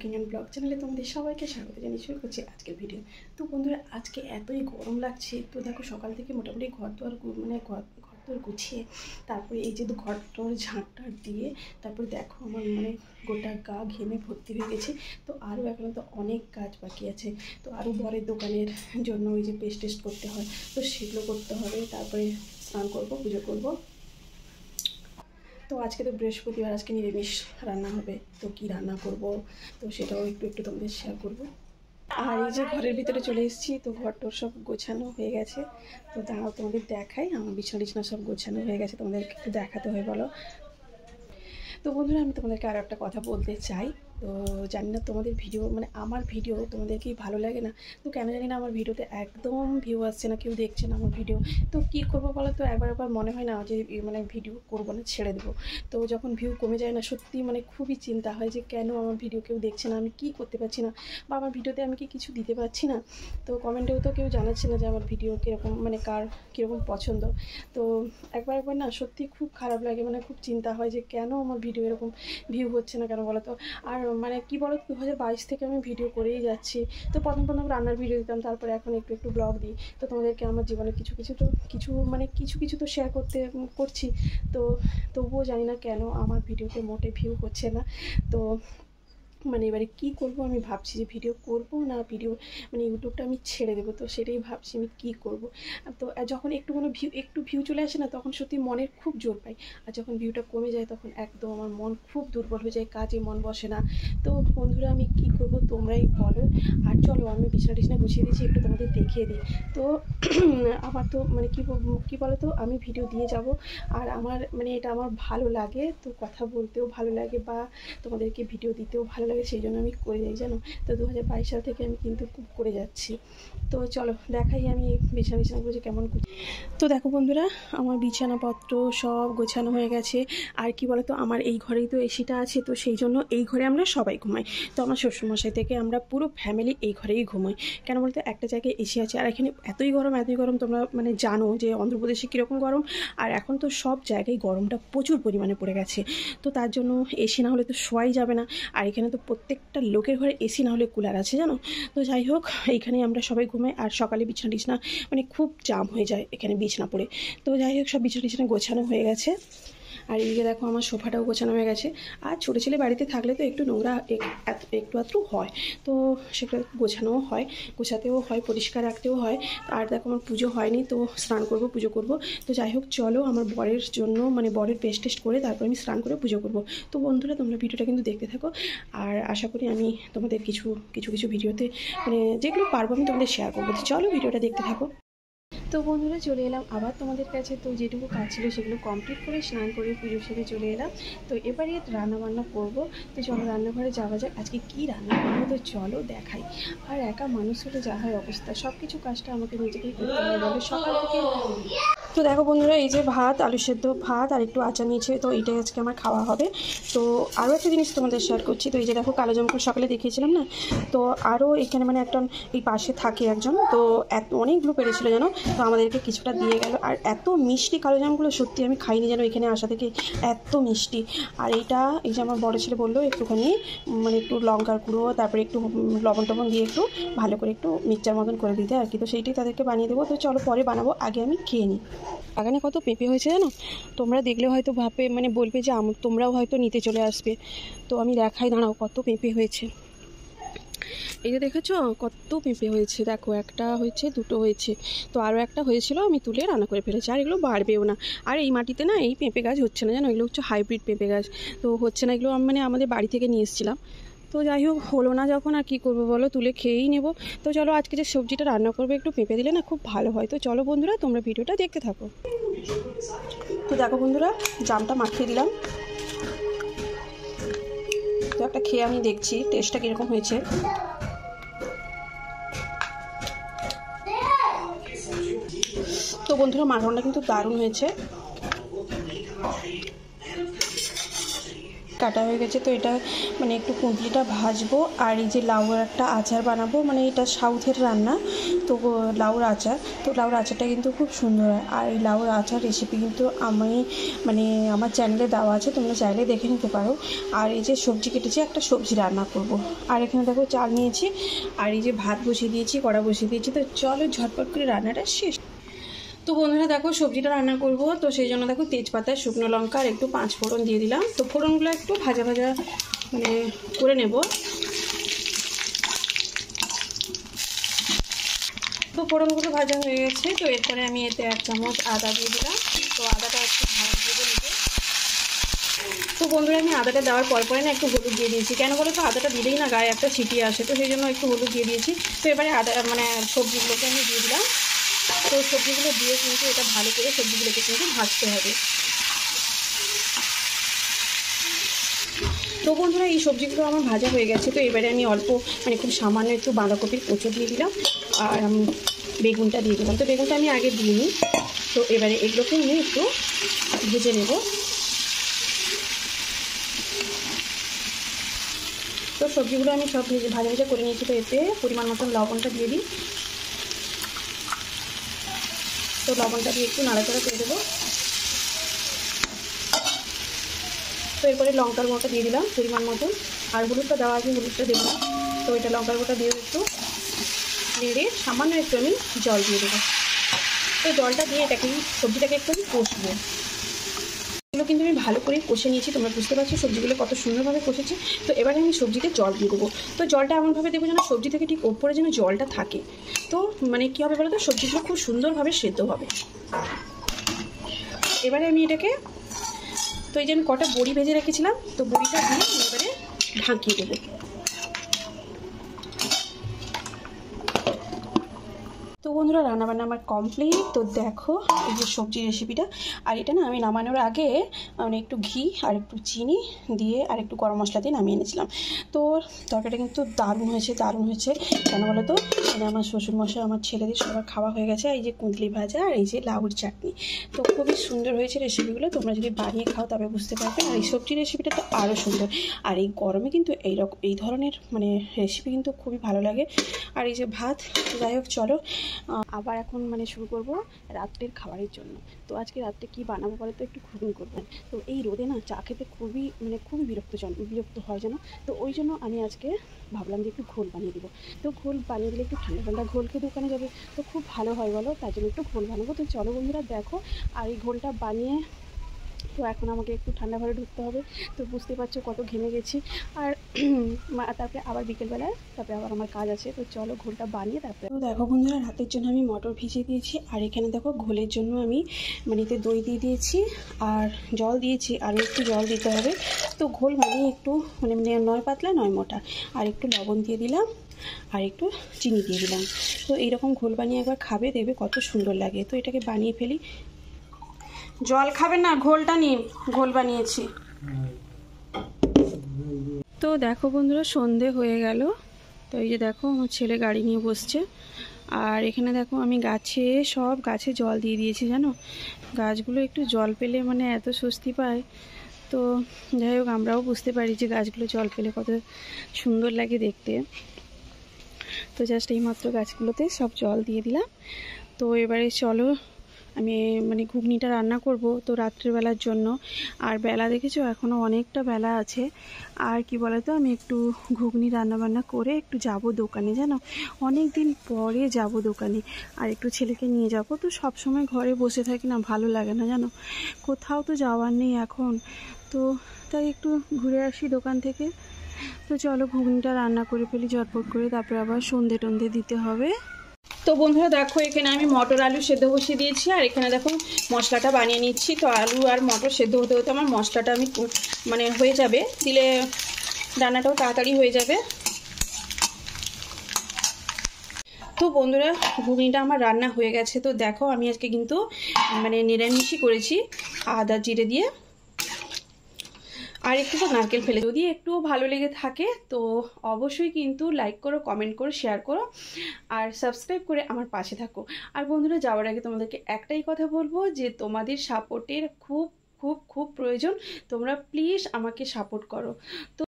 Cooking and blog চ্যানেলে তোমাদের সবাইকে স্বাগত জানিয়ে শুরু করছি আজকের ভিডিও। তো বন্ধুরা, আজকে এতই গরম লাগছে। তো দেখো, সকাল থেকে মোটামুটি ঘর দোয়ার গুছিয়ে তারপরে এই যে ঘর দোয়ার ঝাঁটটা দিয়ে তারপরে দেখো আমার গোটা গা ঘেমে ভর্তি হয়ে গেছে। তো আরও এখনও তো অনেক কাজ বাকি আছে। তো আরও বরের দোকানের জন্য ওই যে টেস্ট করতে হয়, তো সেগুলো করতে হবে। তারপরে স্নান করবো, পুজো করবো। তো আজকে তো বৃহস্পতিবার, আজকে নিরামিষ রান্না হবে। তো কি রান্না করব তো সেটাও একটু তোমাদের শেয়ার করব। আর এই যে ঘরের ভিতরে চলে এসেছি, তো ঘরটোর সব গোছানো হয়ে গেছে। তো দাঁড়াও তোমাদের দেখাই, আমার বিছানা সব গোছানো হয়ে গেছে, তোমাদের একটু দেখাতে হয় বলো। তো বন্ধুরা, আমি তোমাদেরকে আরও একটা কথা বলতে চাই। তো জানি না তোমাদের ভিডিও আমার ভিডিও তোমাদের কি ভালো লাগে না। তো কেন জানি না আমার ভিডিওতে একদম ভিউ আসছে না, কেউ দেখছে না আমার ভিডিও। তো কী করবো বলো তো, একবার মনে হয় না যে ভিডিও করবো না, ছেড়ে দেবো। তো যখন ভিউ কমে যায় না, সত্যি খুবই চিন্তা হয় যে কেন আমার ভিডিও কেউ দেখছে না, আমি কি করতে পারছি না, বা আমার ভিডিওতে আমি কি কিছু দিতে পারছি না। তো কমেন্টেও তো কেউ জানাচ্ছে না যে আমার ভিডিও কীরকম, কার কীরকম পছন্দ। তো একবার না সত্যি খুব খারাপ লাগে, খুব চিন্তা হয় যে কেন আমার ভিডিও এরকম ভিউ হচ্ছে না কেন বলো তো। আর কি বলো, 2022 থেকে আমি ভিডিও করেই যাচ্ছি। তো প্রথম রান্নার ভিডিও দিতাম, তারপরে এখন একটু ব্লগ দিই। তো তোমাদেরকে আমার জীবনে কিছু তো শেয়ার করছি। তো তবুও জানি না কেন আমার ভিডিওতে মোটে ভিউ হচ্ছে না। তো এবারে কী করবো, আমি ভাবছি যে ভিডিও করব না ভিডিও ইউটিউবটা আমি ছেড়ে দেবো। তো সেটাই ভাবছি আমি কী করব। তো যখন একটু ভিউ চলে আসে না, তখন সত্যি মনের খুব জোর পাই। আর যখন ভিউটা কমে যায় তখন একদম আমার মন খুব দুর্বল হয়ে যায়, কাজে মন বসে না। তো বন্ধুরা, আমি কী করব তোমরাই বলো। আর চলো, আমি বিছানা গুছিয়ে দিচ্ছি, একটু তোমাদের দেখিয়ে দিই। তো আমার তো কী বলো তো, আমি ভিডিও দিয়ে যাব। আর আমার এটা আমার ভালো লাগে, তো কথা বলতেও ভালো লাগে, বা তোমাদেরকে ভিডিও দিতেও ভালো লাগে, সেই জন্য আমি করে যাই জানো। তো 2022 সাল থেকে আমি কিন্তু খুব করে যাচ্ছি। তো চলো দেখাই আমি বিছানা গুছিয়ে কেমন। তো দেখো বন্ধুরা, আমার বিছানাপত্র সব গোছানো হয়ে গেছে। আর কি বলো তো, আমার এই ঘরেই তো এসিটা আছে, তো সেই জন্য এই ঘরে আমরা সবাই ঘুমাই। তো আমার শ্বশুরমশাই থেকে আমরা পুরো ফ্যামিলি এই ঘরেই ঘুমাই। কেন বলতে, একটা জায়গায় এসি আছে, আর এখানে এতই গরম তোমরা জানো যে অন্ধ্রপ্রদেশে কীরকম গরম। আর এখন তো সব জায়গায় গরমটা প্রচুর পরিমাণে পড়ে গেছে। তো তার জন্য এসি না হলে তো শোয়াই যাবে না। আর এখানে তো প্রত্যেকটা লোকের ঘরে এসি না হলে কুলার আছে জানো। তো যাই হোক, এইখানে আমরা সবাই ঘুমাই। আর সকালে বিছানা খুব জাম হয়ে যায় এখানে বিছানা পড়ে। তো যাই হোক, সব বিছানা গোছানো হয়ে গেছে। আর এদিকে দেখো, আমার সোফাটাও গোছানো হয়ে গেছে। আর ছোটো ছেলে বাড়িতে থাকলে তো একটু নোংরা একটু আধটু হয়, তো সেটা গোছানোও হয়, গোছাতেও হয়, পরিষ্কার রাখতেও হয়। আর দেখো, আমার পুজো হয়নি, তো স্নান করব, পুজো করব। তো যাই হোক, চলো আমার বরের জন্য বরের টেস্ট করে তারপর আমি স্নান করে পুজো করব। তো বন্ধুরা, তোমরা ভিডিওটা কিন্তু দেখতে থাকো। আর আশা করি আমি তোমাদের কিছু ভিডিওতে যেগুলো পারবো আমি তোমাদের শেয়ার করবো। তো চলো ভিডিওটা দেখতে থাকো। তো বন্ধুরা, চলে এলাম আবার তোমাদের কাছে। তো যেটুকু কাজ ছিল সেগুলো কমপ্লিট করে স্নান করে পুজো সেরে চলে এলাম। তো এবারে রান্নাবান্না করব। তো চলো রান্নাঘরে যাওয়া যাক। আজকে কি রান্না করবো তো চলো দেখাই। আর একা মানুষ হলে যা হয় অবস্থা, সব কিছু কাজটা আমাকে নিজেকেই করতে হবে বলে সকাল থেকে। তো দেখো বন্ধুরা, এই যে ভাত, আলু সেদ্ধ ভাত আর একটু আচার নিয়েছে, তো এইটাই আজকে আমার খাওয়া হবে। তো আরও একটা জিনিস তোমাদের শেয়ার করছি। তো এই যে দেখো, কালো জামকুল সকালে দেখিয়েছিলাম না, তো আরও এখানে একটা এই পাশে থাকে একজন, তো অনেকগুলো পেরেছিল যেন, তো আমাদেরকে কিছুটা দিয়ে গেল। আর এত মিষ্টি কালো জামগুলো, সত্যি আমি খাইনি যেন এখানে আসা থেকে, এত মিষ্টি। আর এইটা এই যে আমার বড় ছেলে বললো একটুখানি একটু লঙ্কার গুঁড়ো, তারপরে একটু লবণ টবণ দিয়ে একটু ভালো করে একটু মিক্সচার মতন করে দিতে আর কি। তো সেইটাই তাদেরকে বানিয়ে দেবো। তো চলো পরে বানাবো, আগে আমি খেয়ে নিই। বাগানে কত পেঁপে হয়েছে জানো, তোমরা দেখলে হয়তো ভাববে বলবে যে তোমরাও হয়তো নিতে চলে আসবে। তো আমি দেখাই, দাঁড়াও, কত পেঁপে হয়েছে। এই যে দেখেছো কত পেঁপে হয়েছে, দেখো একটা হয়েছে, দুটো হয়েছে। তো আরও একটা হয়েছিল, আমি তুলে রান্না করে ফেলেছি। আর এগুলো বাড়বেও না। আর এই মাটিতে না এই পেঁপে গাছ হচ্ছে না জানো, এগুলো হচ্ছে হাইব্রিড পেঁপে গাছ। তো হচ্ছে না, এগুলো আমি আমাদের বাড়ি থেকে নিয়ে এসেছিলাম। তো যাই হোক, হলো না যখন আর কী করবো বলো, তুলে খেয়েই নেবো। তো চলো, আজকে যে সবজিটা রান্না করবো একটু পেঁপে দিলে না খুব ভালো হয়। তো চলো বন্ধুরা, তোমরা ভিডিওটা দেখতে থাকো। তো দেখো বন্ধুরা, জামটা মাখিয়ে দিলাম। তো একটা খেয়ে আমি দেখছি টেস্টটা কীরকম হয়েছে। তো বন্ধুরা, মাখনটা কিন্তু দারুণ হয়েছে। কাটা হয়ে গেছে। তো এটা মানে একটু কুঁদলিটা ভাজবো, আর এই যে লাউর একটা আচার বানাবো, মানে এটা সাউথের রান্না। তো লাউর আচার, তো লাউর আচারটা কিন্তু খুব সুন্দর হয়। আর এই লাউর আচার রেসিপি কিন্তু আমি মানে আমার চ্যানেলে দেওয়া আছে, তোমরা চাইলে দেখে নিতে পারো। আর এই যে সবজি কেটেছি, একটা সবজি রান্না করব। আর এখানে দেখো চাল নিয়েছি, আর এই যে ভাত বসিয়ে দিয়েছি, কড়া বসিয়ে দিয়েছি। তো চলো ঝটপট করে রান্নাটা শেষ। তো বন্ধুরা দেখো সবজিটা রান্না করব, তো সেই জন্য দেখো তেজপাতা, শুকনো লঙ্কা আর একটু 5 ফোড়ন দিয়ে দিলাম। তো ফোড়নগুলো একটু ভাজা ভাজা মানে করে নেব। তো ফোড়নগুলো ভাজা হয়ে গেছে। তো এরপরে আমি এতে 1 চামচ আদা দিয়ে দিলাম। তো আদাটা একটু ভাজা দিয়ে নেব। তো বন্ধুরা আমি আদাটা দেওয়ার পরে না একটু হলুদ দিয়ে দিয়েছি। কেন বলো তো, আদাটা দিলেই না গায়ে একটা ছিটি আসে, তো সেই জন্য একটু হলুদ দিয়ে দিয়েছি। তো এবারে আদা মানে সবজিগুলোকে আমি দিয়ে দিলাম। তো সবজিগুলো দিয়ে কিন্তু এটা ভালো করে সবজিগুলোকে কিন্তু ভাজতে হবে। তো বন্ধুরা এই সবজিগুলো আমার ভাজা হয়ে গেছে। তো এবারে আমি অল্প মানে খুব সামান্য একটু বাঁধাকপির কুচো দিয়ে দিলাম, আর আমি বেগুনটা দিয়ে দিলাম। তো বেগুনটা আমি আগে দিইনি। তো এবারে এগুলোকে নিয়ে একটু ভেজে নেব। তো সবজিগুলো আমি সব ভাজা ভাজা করে নিয়েছি। তো এতে পরিমাণ মতন লবণটা দিয়ে দিই। তো লবণটা দিয়ে একটু নাড়াচাড়া করে দেবো। তো এরপরে লঙ্কার গুঁড়োটা দিয়ে দিলাম পরিমাণ মতন, আর হলুদটা দেওয়া আছে, হলুদটা দেবো না। তো এটা লঙ্কার গুঁড়োটা দিয়ে একটু নেড়ে সামান্য একটু আমি জল দিয়ে দেবো। তো জলটা দিয়ে এটাকে সবজিটাকে একটু আমি কষবো। এগুলো কিন্তু আমি ভালো করে কষে নিয়েছি, তোমরা বুঝতে পারছো সবজিগুলো কত সুন্দরভাবে কষেছি। তো এবারে আমি সবজিতে জল দিয়ে দেবো। তো জলটা এমনভাবে দেবো যেন সবজি থেকে ঠিক ওপরে যেন জলটা থাকে। তো মানে কী হবে বলো তো, সবজিগুলো খুব সুন্দরভাবে সেদ্ধ হবে। এবারে আমি এটাকে, তো এই যে আমি কটা বড়ি ভেজে রেখেছিলাম, তো বড়িটা দিয়ে এবারে ঢাকিয়ে দেবো। তো বন্ধুরা রান্নাবান্না আমার কমপ্লিট। তো দেখো এই যে সবজি রেসিপিটা, আর এটা না আমি নামানোর আগে মানে একটু ঘি আর একটু চিনি দিয়ে আর একটু গরম মশলা দিয়ে নামিয়ে এনেছিলাম। তো তরকারিটা কিন্তু দারুণ হয়েছে, দারুণ হয়েছে। কেন বলো তো, মানে আমার শ্বশুরমশাই আমার ছেলেদের সবার খাওয়া হয়ে গেছে। এই যে কুঁদলি ভাজা আর এই যে লাউর চাটনি, তো খুবই সুন্দর হয়েছে রেসিপিগুলো। তোমরা যদি বানিয়ে খাও তবে বুঝতে পারবে। আর এই সবজি রেসিপিটা তো আরও সুন্দর। আর এই গরমে কিন্তু এই ধরনের মানে রেসিপি কিন্তু খুবই ভালো লাগে। আর এই যে ভাত, যাই হোক চলো আবার এখন মানে শুরু করব রাত্রের খাবারের জন্য। তো আজকে রাত্রে কি বানাবো বলে তো, একটু ঘুগনি করবো। তো এই রোদে না চা খেতে খুবই মানে খুবই বিরক্ত হয় যেন। তো ওই জন্য আমি আজকে ভাবলাম যে একটু ঘোল বানিয়ে দেবো। তো ঘোল বানিয়ে দিলে একটু ঠান্ডা ঠান্ডা ঘোল খেয়ে দোকানে যাবে, তো খুব ভালো হয় বলো, তাই জন্য একটু ঘোল বানাবো। তো চলো বন্ধুরা দেখো, আর এই ঘোলটা বানিয়ে তো এখন আমাকে একটু ঠান্ডা ঘরে ঢুকতে হবে। তো বুঝতে পারছো কত ঘেমে গেছি। আর তারপরে আবার বিকেলবেলায় তারপরে আবার আমার কাজ আছে। তো চলো ঘোলটা বানিয়ে তারপরে। তো দেখো বন্ধুরা রাতের জন্য আমি মটর ভিজিয়ে দিয়েছি, আর এখানে দেখো ঘোলের জন্য আমি মানে এতে দই দিয়ে দিয়েছি আর জল দিয়েছি, আর একটু জল দিতে হবে। তো ঘোল বানিয়ে একটু মানে নয় পাতলা নয় মোটা, আর একটু লবণ দিয়ে দিলাম আর একটু চিনি দিয়ে দিলাম। তো এইরকম ঘোল বানিয়ে একবার খাবে, দেখবে কত সুন্দর লাগে। তো এটাকে বানিয়ে ফেলি। জল খাবে না, ঘোলটা নিন, ঘোল বানিয়েছি। তো দেখো বন্ধুরা সন্ধে হয়ে গেল। তো এই যে দেখো আমার ছেলে গাড়ি নিয়ে বসছে, আর এখানে দেখো আমি সব গাছে জল দিয়ে দিয়েছি জানো। গাছগুলো একটু জল পেলে মানে এত স্বস্তি পায়। তো যাই হোক আমরাও বুঝতে পারি যে গাছগুলো জল পেলে কত সুন্দর লাগে দেখতে। তো জাস্ট এইমাত্র গাছগুলোতে সব জল দিয়ে দিলাম। তো এবারে চলো আমি মানে ঘুগনিটা রান্না করব তো রাত্রিবেলার জন্য। আর বেলা দেখেছো এখনও অনেকটা বেলা আছে। আর কি বলো তো, আমি একটু ঘুগনি রান্নাবান্না করে একটু যাব দোকানে জানো, অনেক দিন পরে যাব দোকানে। আর একটু ছেলেকে নিয়ে যাব। তো সব সময় ঘরে বসে থাকি না, ভালো লাগে না জানো, কোথাও তো যাওয়ার নেই এখন। তো তাই একটু ঘুরে আসি দোকান থেকে। তো চলো ঘুগনিটা রান্না করে ফেলি ঝটপট করে, তারপরে আবার সন্ধে টন্ধে দিতে হবে। তো বন্ধুরা দেখো এখানে আমি মটর আলু সেদ্ধ বসিয়ে দিয়েছি, আর এখানে দেখো মশলাটা বানিয়ে নিচ্ছি। তো আলু আর মটর সেদ্ধ হতে হতে আমার মশলাটা আমি মানে হয়ে যাবে, দিলে রান্নাটাও তাড়াতাড়ি হয়ে যাবে। তো বন্ধুরা ঘুগনিটা আমার রান্না হয়ে গেছে। তো দেখো আমি আজকে কিন্তু মানে নিরামিষই করেছি, আদা জিরে দিয়ে আর একটু তো নারকেল ফেলে। যদি একটু ভালো লেগে থাকে তো অবশ্যই কিন্তু লাইক করো, কমেন্ট করো, শেয়ার করো আর সাবস্ক্রাইব করে আমার পাশে থাকো। আর বন্ধুরা যাওয়ার আগে তোমাদেরকে একটাই কথা বলবো যে তোমাদের সাপোর্টের খুব খুব খুব প্রয়োজন। তোমরা প্লিজ আমাকে সাপোর্ট করো। তো